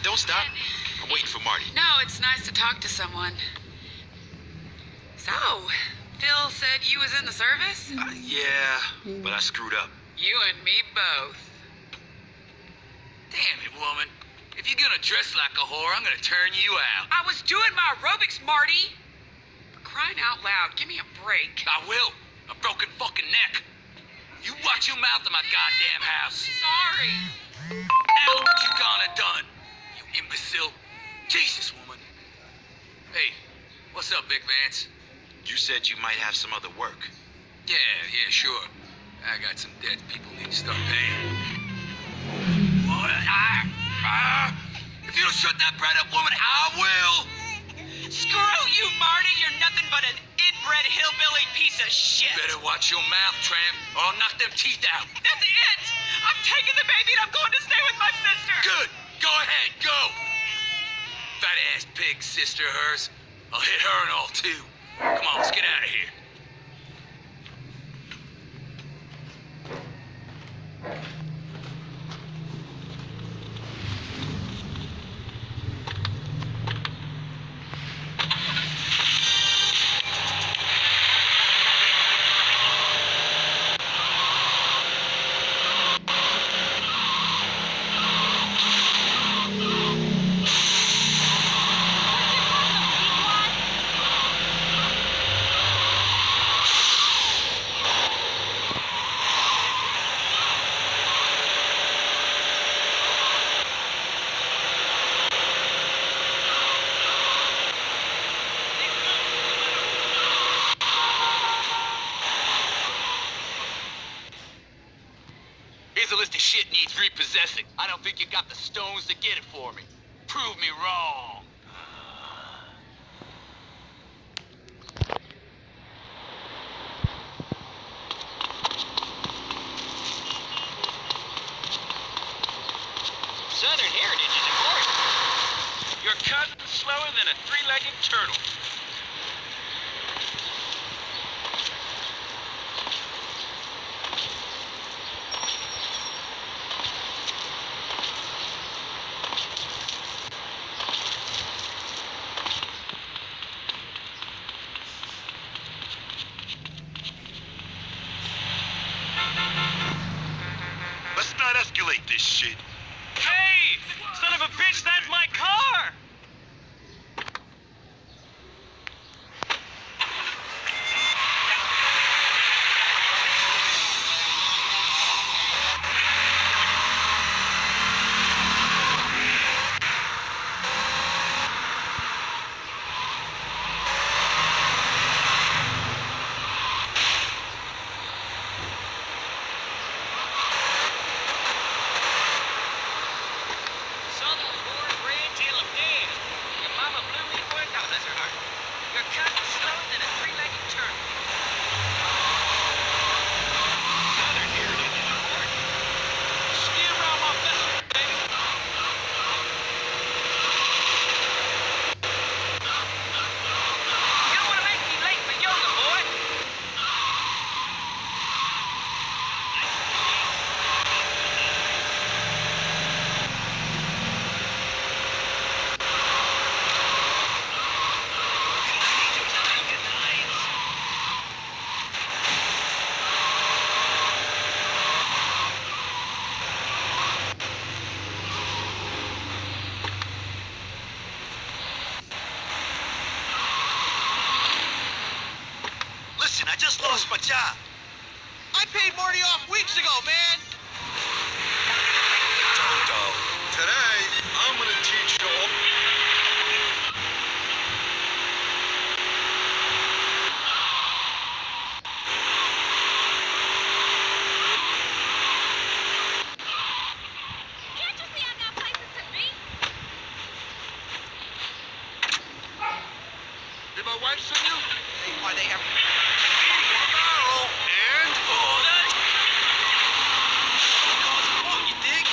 don't stop. I'm waiting for Marty. No, it's nice to talk to someone. So, Phil said you was in the service? Yeah, but I screwed up. You and me both. Damn it, woman. If you're gonna dress like a whore, I'm gonna turn you out. I was doing my aerobics, Marty! For crying out loud, give me a break. I will. A broken fucking neck. You watch your mouth in my goddamn house. Sorry. Now look what you gone and done, you imbecile. Jesus, woman. Hey, what's up, Vic Vance? You said you might have some other work. Yeah, sure. I got some debts people need to start paying. If you don't shut that brat up, woman, I will! Screw you, Marty! You're nothing but an inbred hillbilly piece of shit! Better watch your mouth, tramp, or I'll knock them teeth out. That's it! I'm taking the baby and I'm going to stay with my sister! Good! Go ahead, go! Fat ass pig sister of hers. I'll hit her and all too. Come on, let's get out of here. Here's a list of shit needs repossessing. I don't think you got the stones to get it for me. Prove me wrong. Southern heritage is important. You're cutting slower than a three-legged turtle. Let's not escalate this shit. Hey! Son of a bitch, that's my car! Listen, I just lost my job. I paid Marty off weeks ago, man. Toto, today I'm gonna teach you all. Can't you see I've got places to be? Did my wife send you? Hey, why they have... And you dig?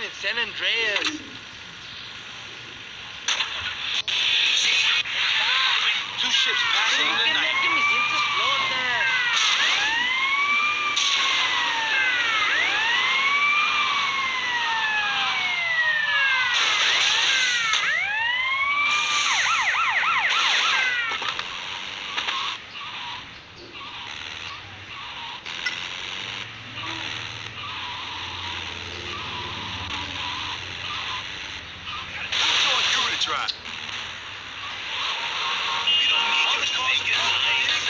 in San Andreas. Two ships passing in the night. Que me siento explota. Who's on you to try? We don't need you to make it nice.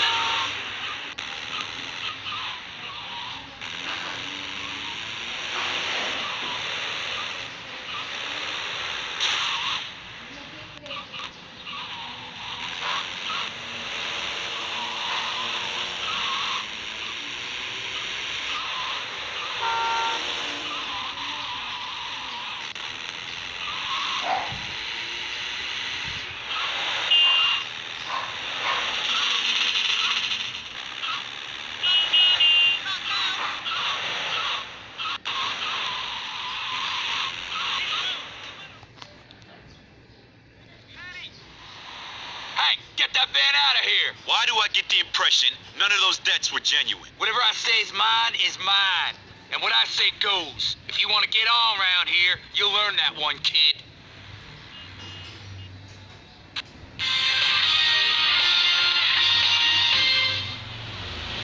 Hey, get that van out of here! Why do I get the impression none of those debts were genuine? Whatever I say is mine, and what I say goes. If you want to get on around here, you'll learn that one, kid.